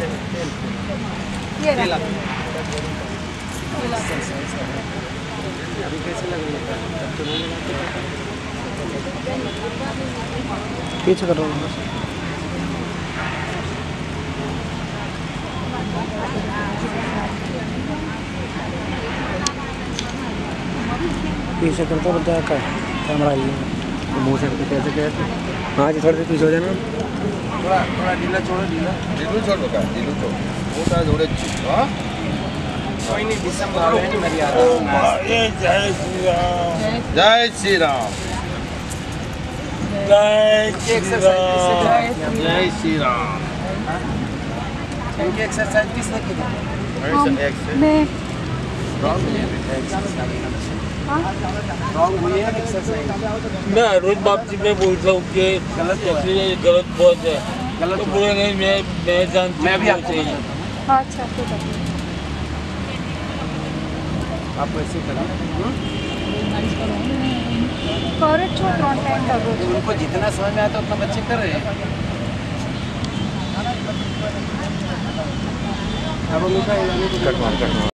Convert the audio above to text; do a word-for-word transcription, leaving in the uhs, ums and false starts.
ये रहा। अभी कैसे लग रही है? पीछे कर रहा हूँ पीछे करता बता का कैमरा ही मुँह से कैसे कहते? हाँ जी थोड़ी देर पीछे हो जाना थोड़ा थोड़ा ढीला छोड़ो ढीला ढीलू छोड़ का ढीलू छोड़ मोटा जोड़े हाँ कोई नहीं दिसंबर में मेरी आदत जय श्री राम जय श्री राम जय श्री राम इनकी एक्सरसाइज किसने की थी? मैं रॉन्ग हुई है एक्सरसाइज। मैं रोज वापसी में बोलता हूँ कि गलत गलत गलत बहुत है गलत तो बुरे नहीं मैं मैं जानती मैं भी हूँ आपको चाहिए अच्छा ठीक है आप ऐसे करें करे छो ત્રણ टाइम लगो तो उनको जितना समझ में आता है उतना बच्चे कर रहे हैं। अब उनका